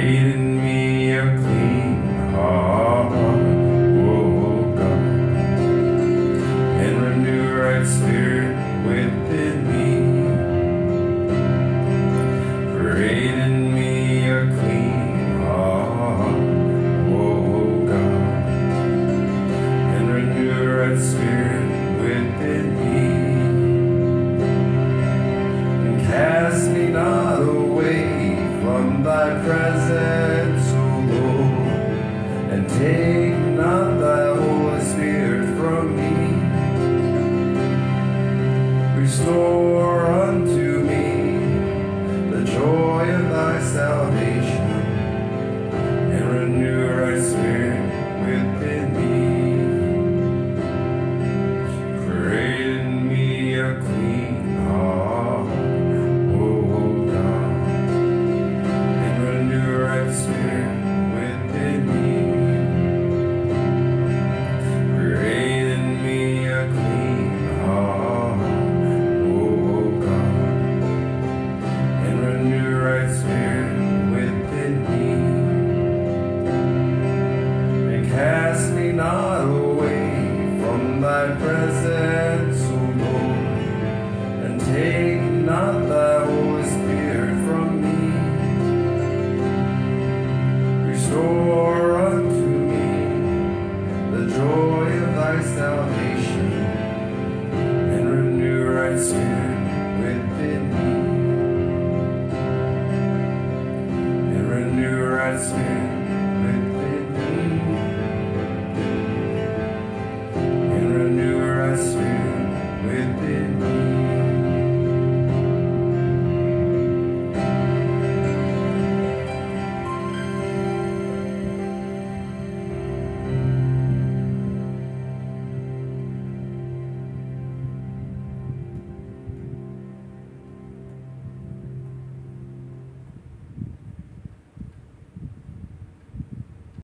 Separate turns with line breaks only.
Create in me a clean heart, oh God, and renew a right spirit within me. Create in me a clean heart, oh God, and renew a right spirit within me. And cast me not away from thy presence, O Lord, and take not thy Holy Spirit from me. Restore unto me the joy of thy salvation, and renew a right spirit within me. Create in me a clean heart, O God, and renew a right spirit within me. Create in me a clean heart, O God, and renew a right spirit within me. And cast me not away from thy presence, O Lord, and take not thy Holy Spirit from me. Restore unto me the joy of thy salvation, and renew a right spirit within me. And renew a right spirit